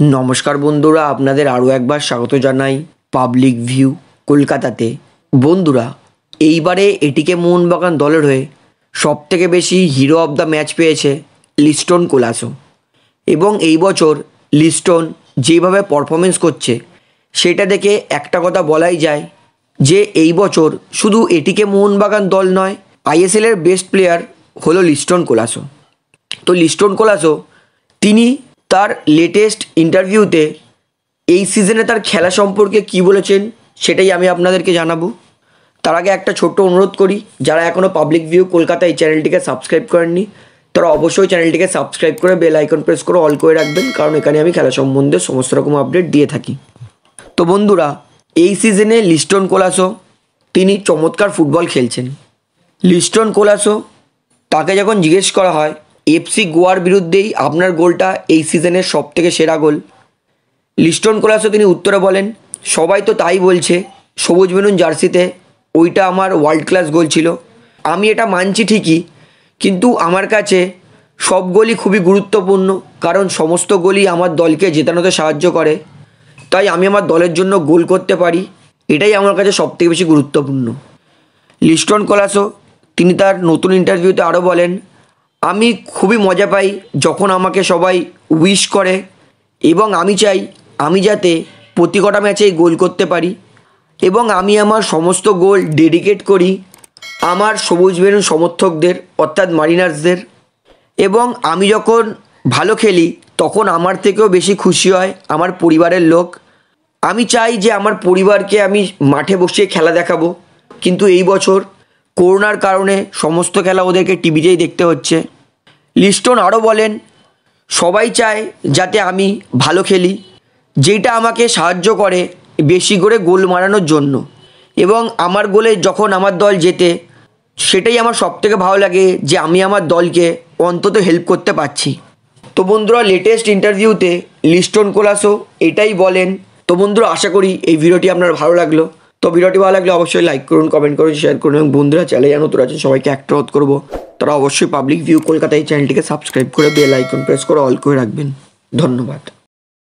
নমস্কার বন্ধুরা, আপনাদের আরও একবার স্বাগত জানাই পাবলিক ভিউ কলকাতাতে। বন্ধুরা, এইবারে এটিকে মোহনবাগান দলের হয়ে সবথেকে বেশি হিরো অফ দ্য ম্যাচ পেয়েছে লিস্টন কোলাসো। এবং এই বছর লিস্টন যেভাবে পারফরমেন্স করছে সেটা দেখে একটা কথা বলাই যায় যে এই বছর শুধু এটিকে মোহনবাগান দল নয়, আইএসএলের বেস্ট প্লেয়ার হলো লিস্টন কোলাসো। তো লিস্টন কোলাসো তিনি তার লেটেস্ট ইন্টারভিউতে এই সিজনে তার খেলা সম্পর্কে কী বলেছেন সেটাই আমি আপনাদেরকে জানাবো। তার আগে একটা ছোট্ট অনুরোধ করি, যারা এখনও পাবলিক ভিউ কলকাতা এই চ্যানেলটিকে সাবস্ক্রাইব করেননি তারা অবশ্যই চ্যানেলটিকে সাবস্ক্রাইব করে বেল আইকন প্রেস করে অল করে রাখবেন, কারণ এখানে আমি খেলা সম্বন্ধে সমস্ত রকম আপডেট দিয়ে থাকি। তো বন্ধুরা, এই সিজনে লিস্টন কোলাসো তিনি চমৎকার ফুটবল খেলছেন। লিস্টন কোলাসো তাকে যখন জিজ্ঞেস করা হয় এফসি গোয়ার বিরুদ্ধেই আপনার গোলটা এই সিজনের সবথেকে সেরা গোল, লিস্টন কোলাসো তিনি উত্তরে বলেন, সবাই তো তাই বলছে, সবুজ বেলুন জার্সিতে ওইটা আমার ওয়ার্ল্ড ক্লাস গোল ছিল। আমি এটা মানছি ঠিকই, কিন্তু আমার কাছে সব গোলই খুবই গুরুত্বপূর্ণ, কারণ সমস্ত গোলই আমার দলকে জেতানোতে সাহায্য করে। তাই আমি আমার দলের জন্য গোল করতে পারি, এটাই আমার কাছে সবথেকে বেশি গুরুত্বপূর্ণ। লিস্টন কোলাসো তিনি তার নতুন ইন্টারভিউতে আরও বলেন, আমি খুবই মজা পাই যখন আমাকে সবাই উইশ করে, এবং আমি চাই আমি যাতে প্রতি কটা ম্যাচেই গোল করতে পারি, এবং আমি আমার সমস্ত গোল ডেডিকেট করি আমার সবুজ বেলুন সমর্থকদের অর্থাৎ মারিনার্সদের। এবং আমি যখন ভালো খেলি তখন আমার থেকেও বেশি খুশি হয় আমার পরিবারের লোক। আমি চাই যে আমার পরিবারকে আমি মাঠে বসিয়ে খেলা দেখাবো, কিন্তু এই বছর করোনার কারণে সমস্ত খেলা ওদেরকে টিভিতেই দেখতে হচ্ছে। লিস্টন আরও বলেন, সবাই চায় যাতে আমি ভালো খেলি, যেটা আমাকে সাহায্য করে বেশি করে গোল মারানোর জন্য, এবং আমার গোলে যখন আমার দল জেতে সেটাই আমার সবথেকে ভালো লাগে যে আমি আমার দলকে অন্তত হেল্প করতে পারছি। তো বন্ধুরা, লেটেস্ট ইন্টারভিউতে লিস্টন কোলাসো এটাই বলেন। তো বন্ধুরা, আশা করি এই ভিডিওটি আপনার ভালো লাগলো। তো ভিডিওটি ভালো লাগলে অবশ্যই লাইক করুন, কমেন্ট করুন, শেয়ার করুন, এবং বন্ধুরা চ্যানেলে নতুন আছেন সবাইকে একটা অনুরোধ করবো, তারা অবশ্যই পাবলিক ভিউ কলকাতা এই চ্যানেলটিকে সাবস্ক্রাইব করে বেল আইকন প্রেস করে অল করে রাখবেন। ধন্যবাদ।